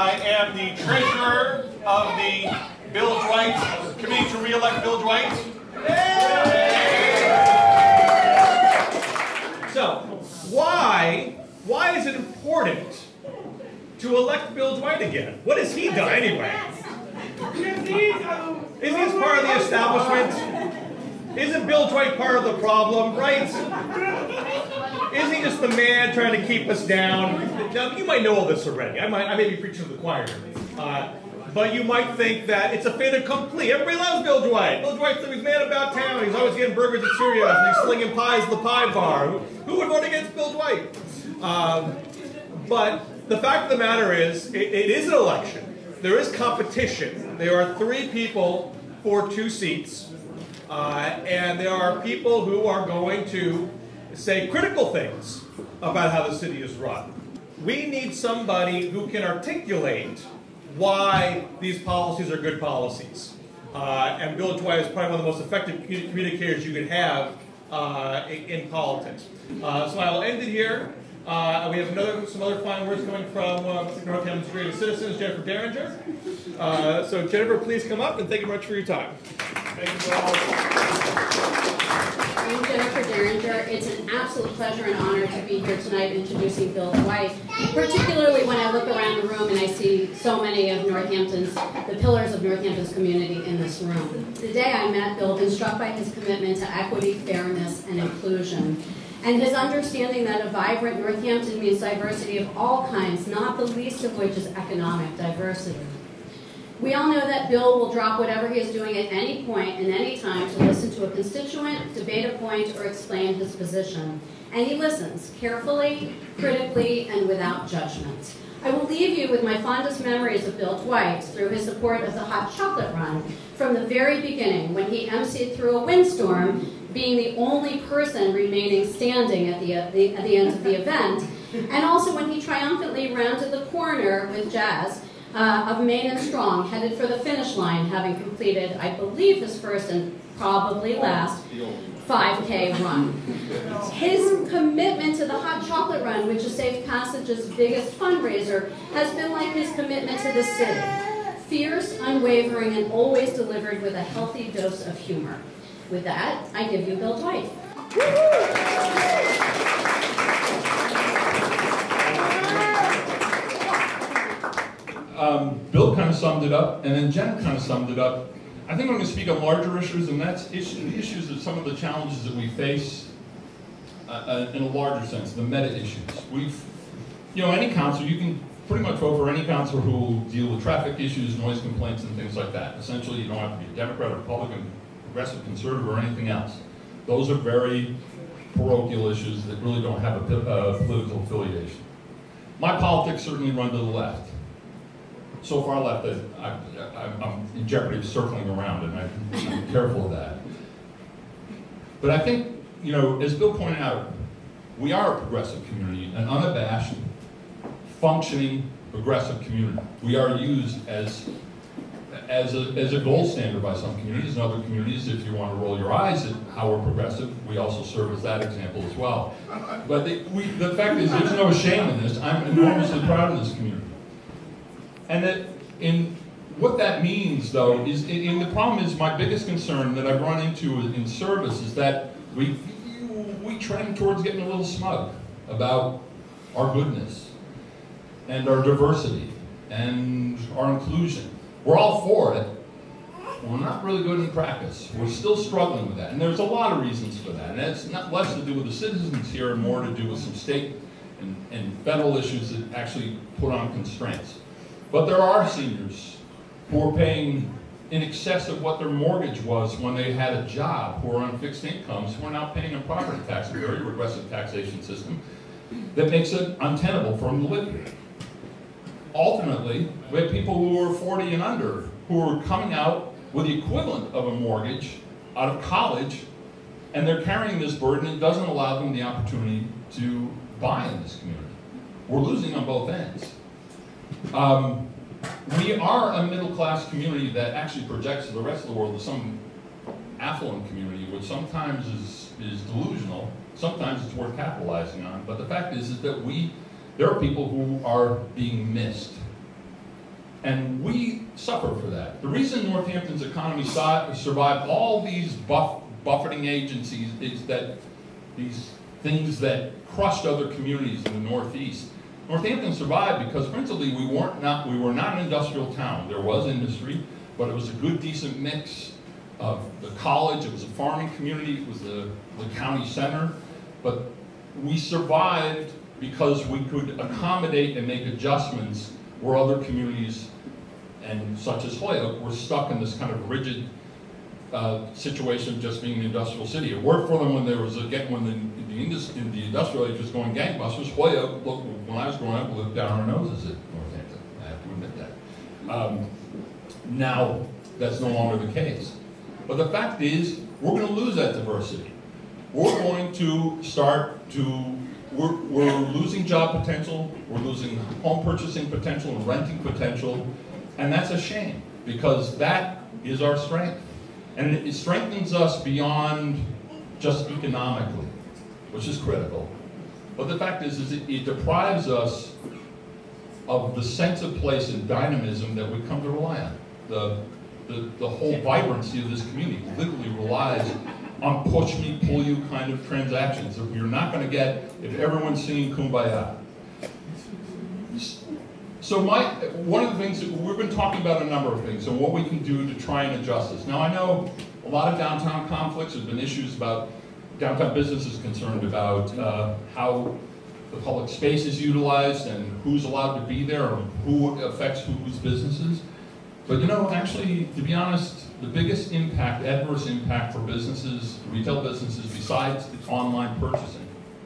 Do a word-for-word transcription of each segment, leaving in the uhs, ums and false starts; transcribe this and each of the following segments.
I am the treasurer of the Bill Dwight Committee to re-elect Bill Dwight. So, why, why is it important to elect Bill Dwight again? What has he done anyway? Is he part of the establishment? Isn't Bill Dwight part of the problem, right? Isn't he just the man trying to keep us down? Now, you might know all this already. I might, I may be preaching to the choir. Uh, but you might think that it's a fait accompli. Everybody loves Bill Dwight. Bill Dwight's the man about town. He's always getting burgers at Cheerios, and he's slinging pies at the pie bar. Who, who would vote against Bill Dwight? Um, but the fact of the matter is, it, it is an election. There is competition. There are three people for two seats. Uh, and there are people who are going to say critical things about how the city is run. We need somebody who can articulate why these policies are good policies. Uh, and Bill Dwight is probably one of the most effective communicators you can have uh, in, in politics. Uh, so I will end it here. Uh, we have another, some other fine words coming from uh, Northampton's greatest citizens, Jennifer Derringer. Uh, so Jennifer, please come up, and thank you much for your time. Thank you for all. I'm Jennifer Derringer. It's an absolute pleasure and honor to be here tonight introducing Bill Dwight, particularly when I look around the room and I see so many of Northampton's, the pillars of Northampton's community in this room. The day I met Bill, I've been struck by his commitment to equity, fairness, and inclusion, and his understanding that a vibrant Northampton means diversity of all kinds, not the least of which is economic diversity. We all know that Bill will drop whatever he is doing at any point and any time to listen to a constituent, debate a point, or explain his position. And he listens carefully, critically, and without judgment. I will leave you with my fondest memories of Bill Dwight through his support of the hot chocolate run from the very beginning, when he emceed through a windstorm, being the only person remaining standing at the, at the, at the end of the event, and also when he triumphantly rounded the corner with Jazz uh, of Main and Strong, headed for the finish line, having completed, I believe, his first and probably last five K run. His commitment to the Hot Chocolate Run, which is Safe Passage's biggest fundraiser, has been like his commitment to the city. Fierce, unwavering, and always delivered with a healthy dose of humor. With that, I give you Bill Dwight. Um, Bill kind of summed it up, and then Jen kind of summed it up. I think I'm going to speak on larger issues, and that's issue, the issues of some of the challenges that we face uh, uh, in a larger sense, the meta issues. We've, you know, any council, you can pretty much vote for any councilor who will deal with traffic issues, noise complaints, and things like that. Essentially, you don't have to be a Democrat, or Republican, progressive, conservative, or anything else. Those are very parochial issues that really don't have a uh, political affiliation. My politics certainly run to the left. So far left that I, I, I'm in jeopardy of circling around, and I, I'm careful of that. But I think, you know, as Bill pointed out, we are a progressive community, an unabashed, functioning, progressive community. We are used as, as, a, as a gold standard by some communities, and other communities, if you want to roll your eyes at how we're progressive, we also serve as that example as well. But the, we, the fact is, there's no shame in this. I'm enormously proud of this community. And that in what that means, though, is, and the problem is, my biggest concern that I've run into in service is that we, we trend towards getting a little smug about our goodness and our diversity and our inclusion. We're all for it. We're not really good in practice. We're still struggling with that. And there's a lot of reasons for that. And it's not less to do with the citizens here and more to do with some state and, and federal issues that actually put on constraints. But there are seniors who are paying in excess of what their mortgage was when they had a job, who are on fixed incomes, who are now paying a property tax, a very regressive taxation system that makes it untenable for them to live here. Ultimately, we have people who are forty and under who are coming out with the equivalent of a mortgage out of college, and they're carrying this burden and doesn't allow them the opportunity to buy in this community. We're losing on both ends. Um, we are a middle-class community that actually projects to the rest of the world as some affluent community, which sometimes is, is delusional, sometimes it's worth capitalizing on, but the fact is, is that we, there are people who are being missed. And we suffer for that. The reason Northampton's economy survived all these buff, buffeting agencies is that these things that crushed other communities in the Northeast. Northampton survived because principally we weren't not we were not an industrial town. There was industry, but it was a good, decent mix of the college. It was a farming community. It was the, the county center. But we survived because we could accommodate and make adjustments where other communities, and such as Holyoke, were stuck in this kind of rigid uh, situation of just being an industrial city. It worked for them when there was a when the the, indus in the industrial age was going gangbusters. Holyoke, look, when I was growing up, we looked down our noses at Northampton. I have to admit that. Um, now that's no longer the case. But the fact is, we're going to lose that diversity. We're going to start to We're, we're losing job potential, we're losing home purchasing potential and renting potential, and that's a shame, because that is our strength. And it strengthens us beyond just economically, which is critical. But the fact is, is it, it deprives us of the sense of place and dynamism that we come to rely on. The, the, the whole vibrancy of this community literally relies on push me, pull you kind of transactions that you're not going to get if everyone's singing Kumbaya. So my, one of the things that we've been talking about a number of things and what we can do to try and adjust this. Now I know a lot of downtown conflicts. There's been issues about downtown businesses concerned about uh, how the public space is utilized and who's allowed to be there or who affects whose businesses. But you know, actually, to be honest, the biggest impact, adverse impact for businesses, retail businesses, besides online purchasing,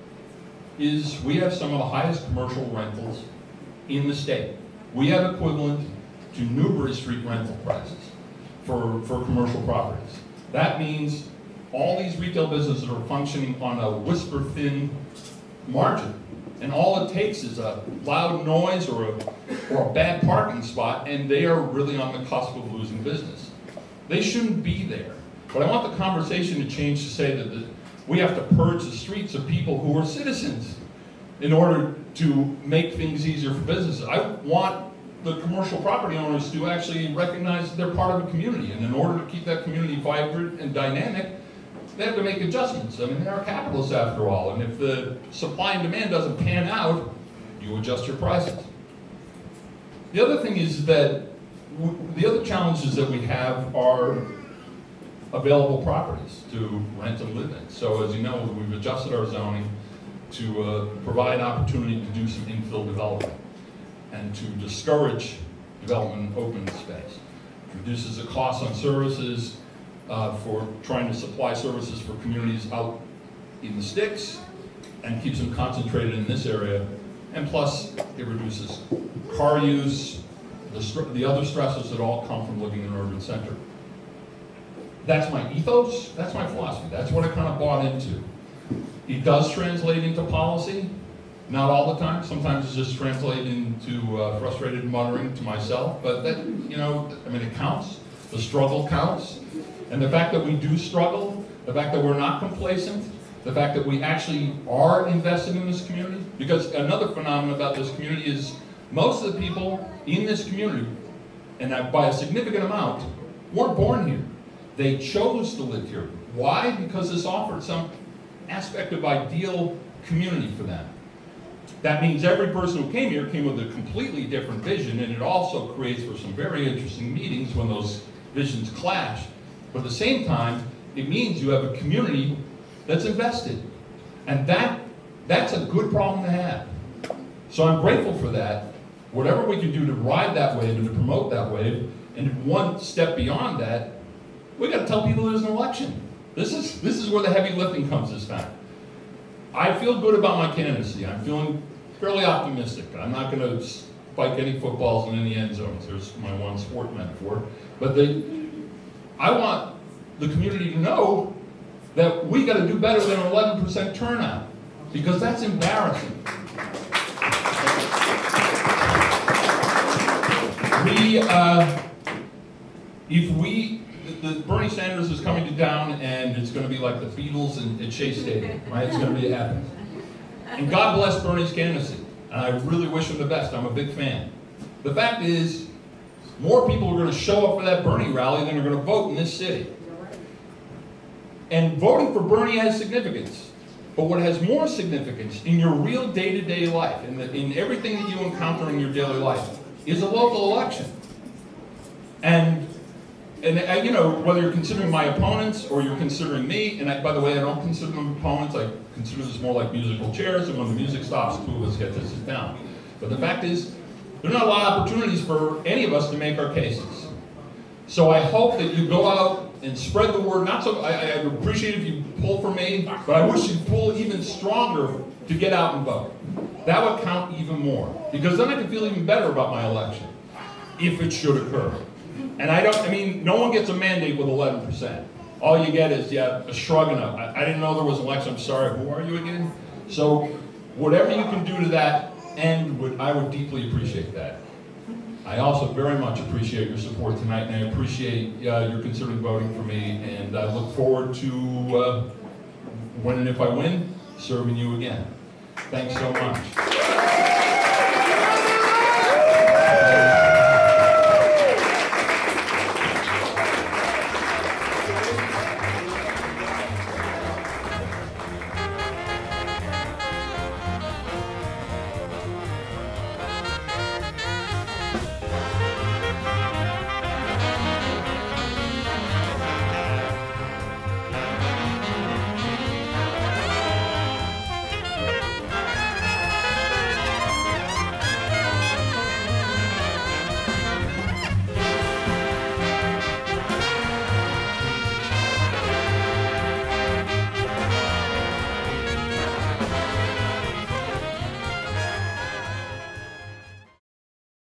is we have some of the highest commercial rentals in the state. We have equivalent to Newbury Street rental prices for, for commercial properties. That means all these retail businesses are functioning on a whisper-thin margin. And all it takes is a loud noise or a, or a bad parking spot, and they are really on the cusp of losing business. They shouldn't be there. But I want the conversation to change to say that the, we have to purge the streets of people who are citizens in order to make things easier for businesses. I want the commercial property owners to actually recognize that they're part of a community, and in order to keep that community vibrant and dynamic, they have to make adjustments. I mean, they're capitalists after all, and if the supply and demand doesn't pan out, you adjust your prices. The other thing is that w the other challenges that we have are available properties to rent and live in. So as you know, we've adjusted our zoning to uh, provide opportunity to do some infill development and to discourage development in open space. It reduces the cost on services uh, for trying to supply services for communities out in the sticks and keeps them concentrated in this area. And plus, it reduces car use, the, the other stresses that all come from living in an urban center. That's my ethos, that's my philosophy, that's what I kind of bought into. It does translate into policy, not all the time. Sometimes it's just translated into uh, frustrated muttering to myself, but that, you know, I mean, it counts. The struggle counts. And the fact that we do struggle, the fact that we're not complacent, the fact that we actually are invested in this community, because another phenomenon about this community is most of the people in this community, and by a significant amount, weren't born here. They chose to live here. Why? Because this offered some aspect of ideal community for them. That means every person who came here came with a completely different vision, and it also creates for some very interesting meetings when those visions clash. But at the same time, it means you have a community that's invested. And that, that's a good problem to have. So I'm grateful for that. Whatever we can do to ride that wave and to promote that wave, and one step beyond that, we got to tell people there's an election. This is, this is where the heavy lifting comes this time. I feel good about my candidacy. I'm feeling fairly optimistic. I'm not going to spike any footballs in any end zones. There's my one sport metaphor. But the, I want the community to know that we got to do better than eleven percent turnout, because that's embarrassing. We, uh, if we, the, the Bernie Sanders is coming to Dann, and it's going to be like the Beatles in, at Shea Stadium, right? It's going to be happening. And God bless Bernie's candidacy, and I really wish him the best. I'm a big fan. The fact is, More people are going to show up for that Bernie rally than are going to vote in this city. And voting for Bernie has significance. But what has more significance in your real day-to-day life, in, the, in everything that you encounter in your daily life, is a local election. And, and uh, you know, whether you're considering my opponents or you're considering me, and I, by the way, I don't consider them opponents, I consider this more like musical chairs, and when the music stops, two of us get to sit down. But the fact is, there are not a lot of opportunities for any of us to make our cases. So I hope that you go out and spread the word. Not so, I, I appreciate if you pull for me, but I wish you'd pull even stronger to get out and vote. That would count even more, because then I can feel even better about my election, if it should occur. And I don't, I mean, no one gets a mandate with eleven percent. All you get is, yeah, a shrug and a, I, I didn't know there was an election, I'm sorry, who are you again? So whatever you can do to that end, would, I would deeply appreciate that. I also very much appreciate your support tonight, and I appreciate uh, your considering voting for me, and I look forward to, uh, when and if I win, serving you again. Thanks so much.